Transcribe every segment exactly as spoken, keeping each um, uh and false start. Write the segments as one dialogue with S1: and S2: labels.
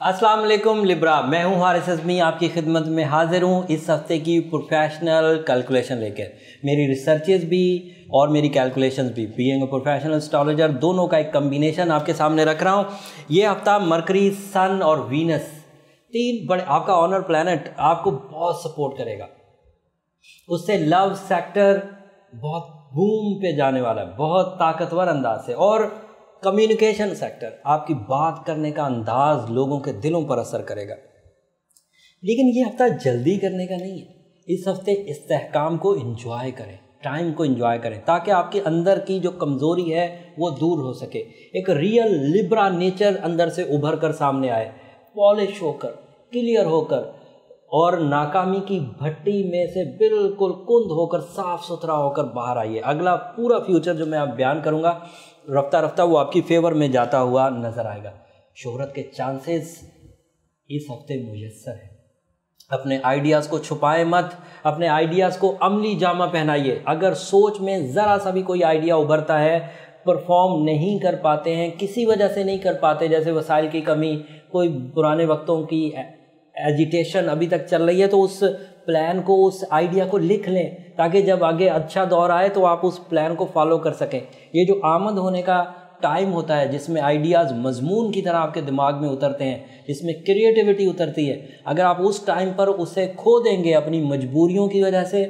S1: अस्सलाम वालेकुम लिब्रा, मैं हूं हारिस अज़मी, आपकी खिदमत में हाजिर हूं इस हफ्ते की प्रोफेशनल कैलकुलेशन लेकर। मेरी रिसर्चेस भी और मेरी कैलकुलेशंस भी, बीइंग अ प्रोफेशनल एस्ट्रोलॉजर, दोनों का एक कम्बिनेशन आपके सामने रख रहा हूं। ये हफ्ता मरकरी, सन और वीनस, तीन बड़े, आपका ऑनर प्लैनेट आपको बहुत सपोर्ट करेगा। उससे लव सेक्टर बहुत बूम पे जाने वाला है, बहुत ताकतवर अंदाज से। और कम्युनिकेशन सेक्टर, आपकी बात करने का अंदाज लोगों के दिलों पर असर करेगा। लेकिन ये हफ्ता जल्दी करने का नहीं है। इस हफ्ते इस्तेहकाम को एंजॉय करें, टाइम को एंजॉय करें, ताकि आपके अंदर की जो कमज़ोरी है वो दूर हो सके। एक रियल लिब्रा नेचर अंदर से उभर कर सामने आए, पॉलिश होकर, क्लियर होकर, और नाकामी की भट्टी में से बिल्कुल कुंद होकर, साफ सुथरा होकर बाहर आइए। अगला पूरा फ्यूचर जो मैं आप बयान करूँगा, रफ्ता रफ्ता वो आपकी फेवर में जाता हुआ नज़र आएगा। शोहरत के चांसेस इस हफ्ते मुयस्सर हैं। अपने आइडियाज़ को छुपाएं मत, अपने आइडियाज़ को अमली जामा पहनाइए। अगर सोच में ज़रा सा भी कोई आइडिया उभरता है, परफॉर्म नहीं कर पाते हैं, किसी वजह से नहीं कर पाते, जैसे वसाइल की कमी, कोई पुराने वक्तों की एजिटेशन अभी तक चल रही है, तो उस प्लान को, उस आइडिया को लिख लें, ताकि जब आगे अच्छा दौर आए तो आप उस प्लान को फॉलो कर सकें। ये जो आमद होने का टाइम होता है, जिसमें आइडियाज़ मजमून की तरह आपके दिमाग में उतरते हैं, जिसमें क्रिएटिविटी उतरती है, अगर आप उस टाइम पर उसे खो देंगे अपनी मजबूरियों की वजह से,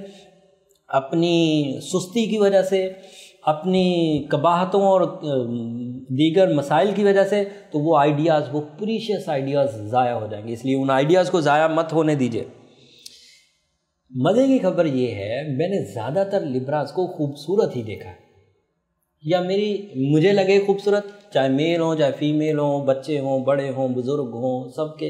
S1: अपनी सुस्ती की वजह से, अपनी कबाहतों और दीगर मसाइल की वजह से, तो वो आइडियाज़, वो प्रीशियस आइडियाज़ ज़ाया हो जाएंगे। इसलिए उन आइडियाज़ को ज़ाया मत होने दीजिए। मज़े की खबर ये है, मैंने ज़्यादातर लिब्रास को खूबसूरत ही देखा है, या मेरी मुझे लगे खूबसूरत, चाहे मेल हों, चाहे फीमेल हों, बच्चे हों, बड़े हों, बुज़ुर्ग हों, सबके।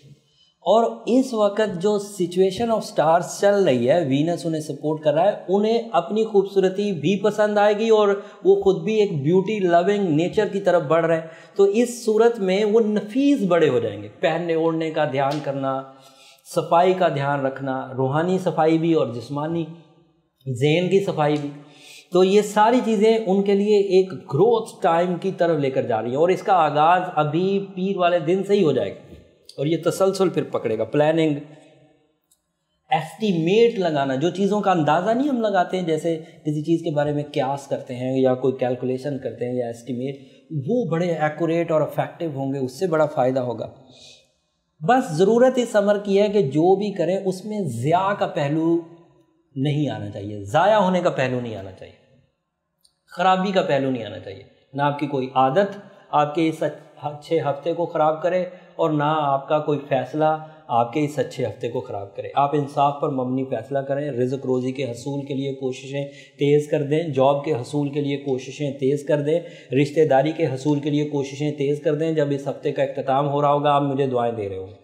S1: और इस वक्त जो सिचुएशन ऑफ स्टार्स चल रही है, वीनस उन्हें सपोर्ट कर रहा है, उन्हें अपनी खूबसूरती भी पसंद आएगी और वो खुद भी एक ब्यूटी लविंग नेचर की तरफ बढ़ रहे हैं। तो इस सूरत में वो नफीस बड़े हो जाएंगे। पहनने ओढ़ने का ध्यान करना, सफाई का ध्यान रखना, रूहानी सफाई भी और जिस्मानी ज़हन की सफाई भी, तो ये सारी चीज़ें उनके लिए एक ग्रोथ टाइम की तरफ लेकर जा रही हैं। और इसका आगाज़ अभी पीर वाले दिन से ही हो जाएगा और ये तसलसल फिर पकड़ेगा। प्लानिंग, एस्टीमेट लगाना, जो चीज़ों का अंदाज़ा नहीं हम लगाते हैं, जैसे किसी चीज़ के बारे में क्यास करते हैं या कोई कैलकुलेशन करते हैं या एस्टीमेट, वो बड़े एक्यूरेट और इफेक्टिव होंगे, उससे बड़ा फ़ायदा होगा। बस ज़रूरत इस अमर की है कि जो भी करें उसमें ज़िया का पहलू नहीं आना चाहिए, ज़ाया होने का पहलू नहीं आना चाहिए, ख़राबी का पहलू नहीं आना चाहिए। ना आपकी कोई आदत आपके इस अच्छे हफ्ते को ख़राब करे, और ना आपका कोई फ़ैसला आपके इस अच्छे हफ्ते को ख़राब करे। आप इंसाफ पर मबनी फ़ैसला करें, रिज़्क़ रोज़ी के हसूल के लिए कोशिशें तेज़ कर दें, जॉब के हसूल के लिए कोशिशें तेज़ कर दें, रिश्तेदारी के हसूल के लिए कोशिशें तेज़ कर दें। जब इस हफ्ते का इख्तिताम हो रहा होगा, आप मुझे दुआएं दे रहे हो,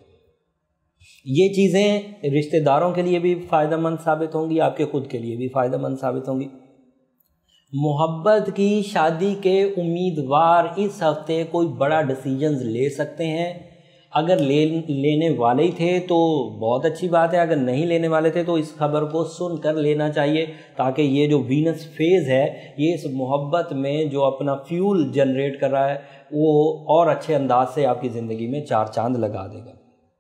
S1: ये चीज़ें रिश्तेदारों के लिए भी फ़ायदेमंद साबित होंगी, आपके ख़ुद के लिए भी फ़ायदेमंद साबित होंगी। मोहब्बत की शादी के उम्मीदवार इस हफ्ते कोई बड़ा डिसीजंस ले सकते हैं। अगर ले लेने वाले ही थे तो बहुत अच्छी बात है, अगर नहीं लेने वाले थे तो इस खबर को सुनकर लेना चाहिए, ताकि ये जो वीनस फेज़ है, ये इस मोहब्बत में जो अपना फ्यूल जनरेट कर रहा है, वो और अच्छे अंदाज से आपकी ज़िंदगी में चार चांद लगा देगा।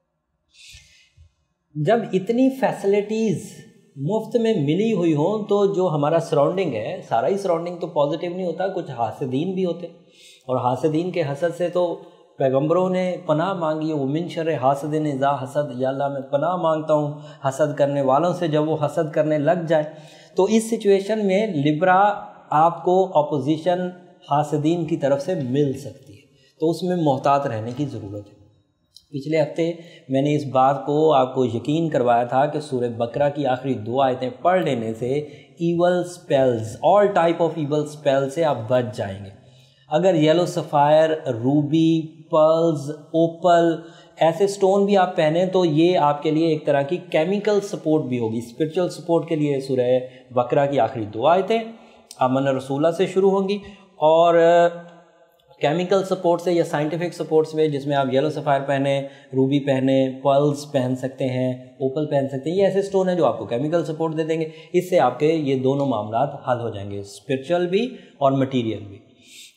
S1: जब इतनी फैसिलिटीज़ मुफ्त में मिली हुई हों, तो जो हमारा सराउंडिंग है, सारा ही सराउंडिंग तो पॉजिटिव नहीं होता, कुछ हासिदीन भी होते, और हासिदीन के हसद से तो पैगंबरों ने पनाह मांगी, वो मिन शर्रे हासिदिन इज़ा हसद, या अल्लाह मैं पनाह मांगता हूँ हसद करने वालों से, जब वो हसद करने लग जाए। तो इस सिचुएशन में लिब्रा आपको अपोजिशन हासिदीन की तरफ से मिल सकती है, तो उसमें मोहतात रहने की ज़रूरत है। पिछले हफ्ते मैंने इस बात को आपको यकीन करवाया था कि सूरह बकरा की आखिरी दो आयतें पढ़ लेने से evil spells, all type of evil spell से आप बच जाएंगे। अगर yellow sapphire, ruby, pearls, opal ऐसे स्टोन भी आप पहने, तो ये आपके लिए एक तरह की केमिकल सपोर्ट भी होगी, स्पिरिचुअल सपोर्ट के लिए सूरह बकरा की आखिरी दो आयतें अमन रसूला से शुरू होंगी, और केमिकल सपोर्ट से या साइंटिफिक सपोर्ट्स में, जिसमें आप येलो सफ़ायर पहने, रूबी पहने, पर्ल्स पहन सकते हैं, ओपल पहन सकते हैं, ये ऐसे स्टोन हैं जो आपको केमिकल सपोर्ट दे देंगे। इससे आपके ये दोनों मामलात हल हो जाएंगे, स्पिरिचुअल भी और मटीरियल भी।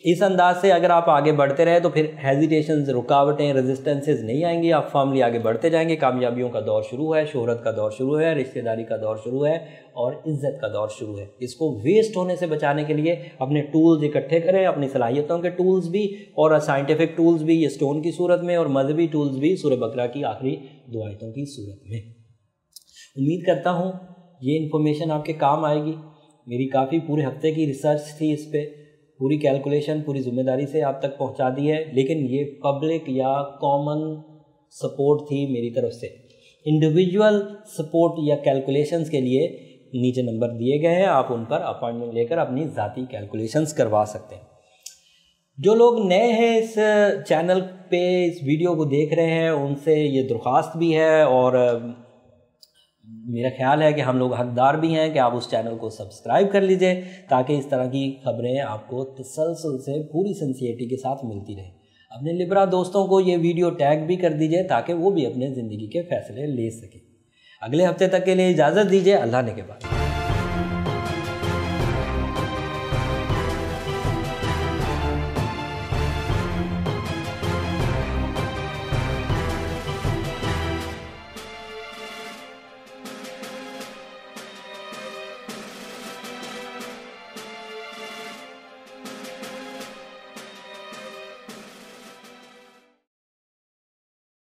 S1: इस अंदाज से अगर आप आगे बढ़ते रहे तो फिर हेजिटेशंस, रुकावटें, रेजिस्टेंसेस नहीं आएंगी, आप फर्मली आगे बढ़ते जाएंगे। कामयाबियों का दौर शुरू है, शोहरत का दौर शुरू है, रिश्तेदारी का दौर शुरू है और इज्जत का दौर शुरू है। इसको वेस्ट होने से बचाने के लिए अपने टूल्स इकट्ठे करें, अपनी सलाहियतों के टूल्स भी और साइंटिफिक टूल्स भी ये स्टोन की सूरत में और मजहबी टूल्स भी सूरह बकरा की आखिरी दो आयतों की सूरत में। उम्मीद करता हूँ ये इन्फॉर्मेशन आपके काम आएगी। मेरी काफ़ी पूरे हफ्ते की रिसर्च थी, इस पर पूरी कैलकुलेशन पूरी ज़िम्मेदारी से आप तक पहुंचा दी है, लेकिन ये पब्लिक या कॉमन सपोर्ट थी मेरी तरफ से। इंडिविजुअल सपोर्ट या कैलकुलेशंस के लिए नीचे नंबर दिए गए हैं, आप उन पर अपॉइंटमेंट लेकर अपनी ज़ाती कैलकुलेशंस करवा सकते हैं। जो लोग नए हैं इस चैनल पे, इस वीडियो को देख रहे हैं, उनसे ये दरख्वास्त भी है और मेरा ख्याल है कि हम लोग हकदार भी हैं कि आप उस चैनल को सब्सक्राइब कर लीजिए ताकि इस तरह की खबरें आपको तसलसल से पूरी सिंसियरिटी के साथ मिलती रहे। अपने लिब्रा दोस्तों को ये वीडियो टैग भी कर दीजिए ताकि वो भी अपने ज़िंदगी के फ़ैसले ले सकें। अगले हफ्ते तक के लिए इजाज़त दीजिए। अल्लाह ने के बाद।